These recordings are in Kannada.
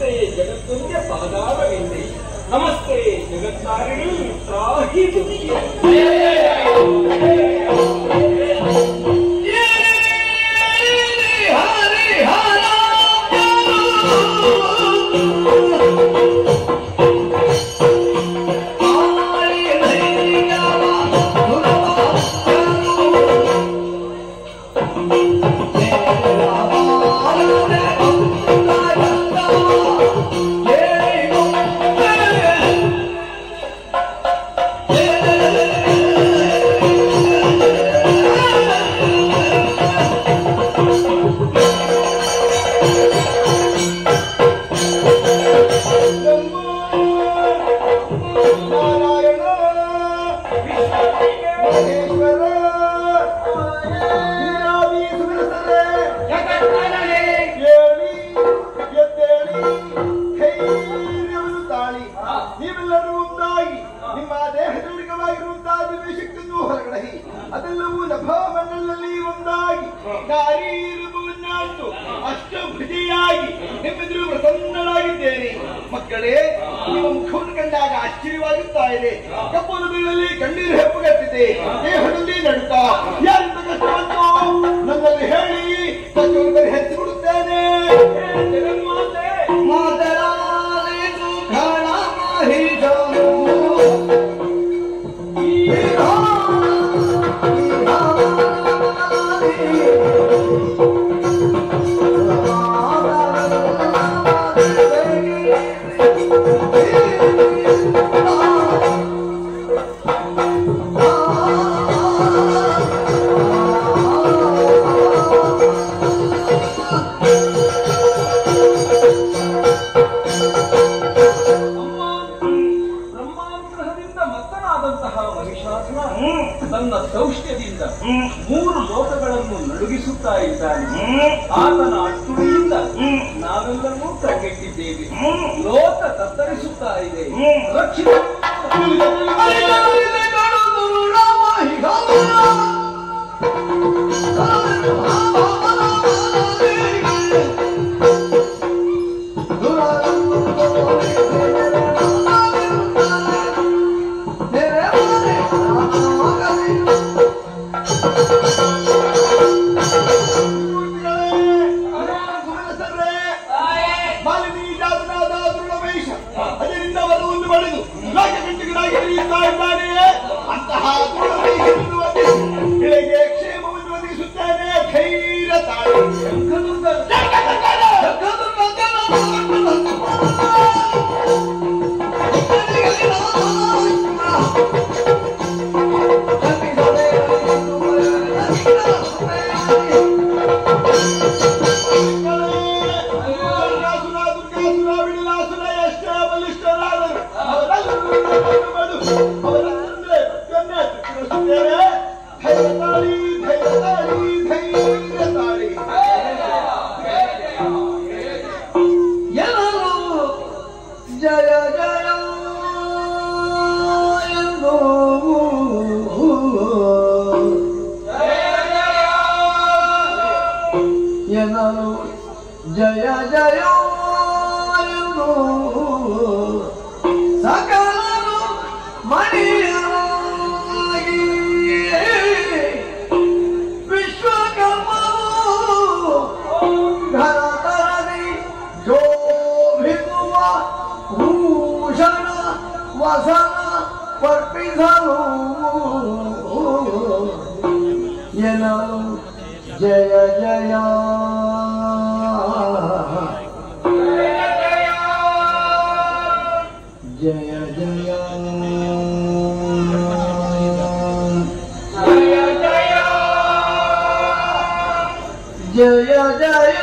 ನಮಸ್ತೆ ಜಗತ್ತೊಂದಿಗೆ ಪಾದಾರವಿಂದೆ ನಮಸ್ತೆ ಜಗತ್ತಾರಿಣಿ ತ್ರಾಹಿ ದುರ್ಗೆ ಅದೆಲ್ಲವೂ ನಭಮಂಡಲದಲ್ಲಿ ಒಂದಾಗಿ ಅಷ್ಟಭುಜಿಯಾಗಿ ನಿಮ್ಮೆದುರು ಪ್ರಸನ್ನಳಾಗಿದ್ದೇನೆ. ಮಕ್ಕಳೇ, ನಿಮ್ಮ ಮುಖವನ್ನು ಕಂಡಾಗ ಆಶ್ಚರ್ಯವಾಗುತ್ತಾ ಇದೆ. ಕಪ್ಪು ನದಿಯಲ್ಲಿ ಕಣ್ಣೀರು ಹೆಪ್ಪುಗಟ್ಟಿದೆ, ದೇಹದಲ್ಲಿ ನಡುತ್ತಾ ಯಾರಿಂದ ಕಷ್ಟವಂತೋ ನನ್ನಲ್ಲಿ ಹೇಳಿ ಕಷ್ಟವನ್ನು ಪರಿಹರಿಸಿಕೊಡುತ್ತೇನೆ. ತನ್ನ ದೌಷ್ಟ್ಯದಿಂದ 3 ಲೋಕಗಳನ್ನು ನಡುಗಿಸುತ್ತಾ ಇದ್ದಾನೆ. ಆತನ ಅಟ್ಟುಳಿಯಿಂದ ನಾವೆಲ್ಲರೂ ಕೈಗೆಟ್ಟಿದ್ದೇವೆ. ಲೋಕ ತತ್ತರಿಸುತ್ತಾ ಇದೆ. ರಕ್ಷಿತ ಬೆಳೆಗೆ ಕ್ಷೇಮವನ್ನು ಒದಗಿಸುತ್ತೇನೆ. ಧೈರ್ಯ ತಾಳಿ ಜಯ ಜಯ ಸಕಲನು ಮಣಿಯಾಗಿ ವಿಶ್ವಕರ್ಮನು ಧರತರದಿ ಶೋಭಿಸುವ ಭೂಷಣ ವಸನ ಪರ್ಪಿಸಲು ಎನ್ನಲು ಜಯ ಜಯ ಜಯ ಜಯ ಜಯ ಜಯ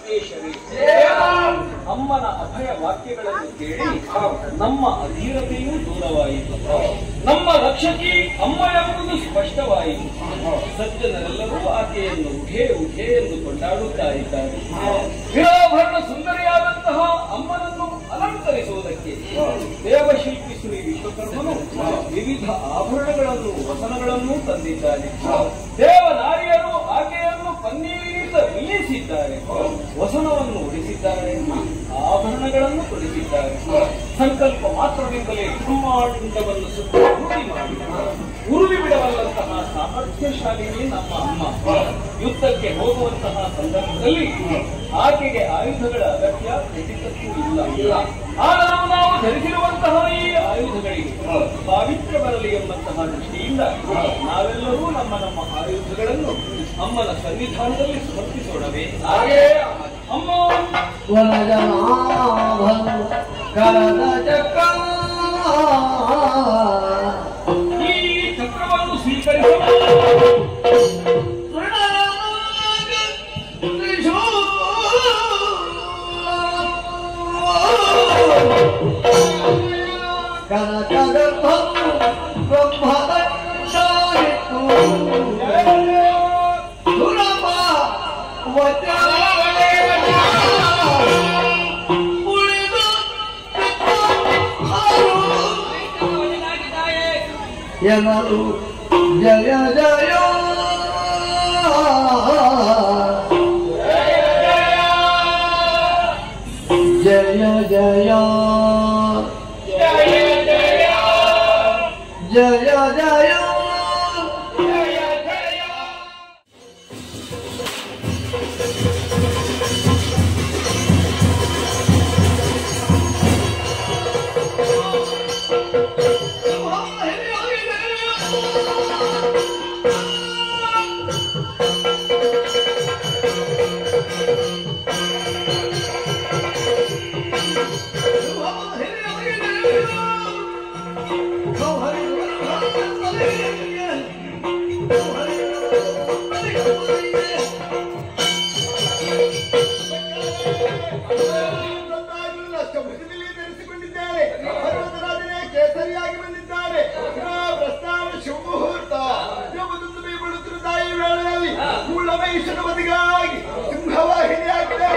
ಲಂಕೇಶರೇ, ಅಮ್ಮನ ಅಭಯ ವಾಕ್ಯಗಳನ್ನು ಕೇಳಿ ನಮ್ಮ ಅಧೀರತೆಯೂ ದೂರವಾಯಿತು. ನಮ್ಮ ರಕ್ಷಕಿ ಅಮ್ಮ ಎಂಬುದು ಸ್ಪಷ್ಟವಾಯಿತು. ಸಜ್ಜನರೆಲ್ಲರೂ ಆಕೆಯನ್ನು ಉಘೆ ಉಘೆ ಎಂದು ಕೊಂಡಾಡುತ್ತಾ ಇದ್ದಾರೆ. ವಿರಾಭರಣ ಸುಂದರಿಯಾದಂತಹ ಅಮ್ಮನನ್ನು ಅಲಂಕರಿಸುವುದಕ್ಕೆ ದೇವಶಿಲ್ಪಿ ಶ್ರೀ ವಿಶ್ವಕರ್ಮನು ವಿವಿಧ ಆಭರಣಗಳನ್ನು ವಸನಗಳನ್ನು ತಂದಿದ್ದಾನೆ. ದೇವನಾರಿಯರು ಆಕೆಯನ್ನು ಪನ್ನೀರಿನಿಂದ ಮೀಯಿಸಿದ್ದಾರೆ, ವಸನವನ್ನು ಉಳಿಸಿದ್ದಾರೆ, ಆಭರಣಗಳನ್ನು ಕೊಡಿಸಿದ್ದಾರೆ. ಸಂಕಲ್ಪ ಮಾತ್ರದಿಂದಲೇ ಬ್ರಹ್ಮಾಂಡವನ್ನು ಸುತ್ತ ರೂಢಿ ಮಾಡಿ ಉರುಳಿ ಬಿಡಬಲ್ಲಂತಹ ಸಾಮರ್ಥ್ಯಶಾಲಿನಿ ನಮ್ಮ ಅಮ್ಮ. ಯುದ್ಧಕ್ಕೆ ಹೋಗುವಂತಹ ಸಂದರ್ಭದಲ್ಲಿ ಆಕೆಗೆ ಆಯುಧಗಳ ಅಗತ್ಯ ಖಂಡಿತಕ್ಕೂ ಇಲ್ಲ. ಆದರೂ ನಾವು ಧರಿಸಿರುವಂತಹ ಈ ಆಯುಧಗಳಿಗೆ ಪಾವಿತ್ರ್ಯ ಬರಲಿ ಎಂಬಂತಹ ದೃಷ್ಟಿಯಿಂದ ನಾವೆಲ್ಲರೂ ನಮ್ಮ ನಮ್ಮ ಆಯುಧಗಳನ್ನು ಅಮ್ಮನ ಸನ್ನಿಧಾನದಲ್ಲಿ ಸಮರ್ಪಿಸೋಣವೇ? ಹಾಗೇ ಅಮ್ಮ ಈ ಚಕ್ರವನ್ನು ಎನ್ನಲು ಜಯ ಜಯ ಜಯ ಜಯ ಜಯ ಜಯ ಧರಿಸಿಕೊಂಡಿದ್ದಾರೆ. ಪರ್ವತರಾಜನೇ ಕೇಸರಿಯಾಗಿ ಬಂದಿದ್ದಾರೆ. ಪ್ರಸ್ಥಾನ ಶುಭಮುಹೂರ್ತ ಬೀಳುತ್ತಿರುವ ತಾಯಿ ವೇಳೆಯಲ್ಲಿ ಮೂಲ ಮಹಿಷನ ಬದಿಗಾಗಿ ಸಿಂಹವಾಹಿನಿಯಾಗಿದೆ.